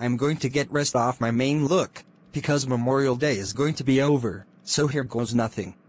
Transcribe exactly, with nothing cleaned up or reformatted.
I'm going to get rest off my main look, because Memorial Day is going to be over, so here goes nothing.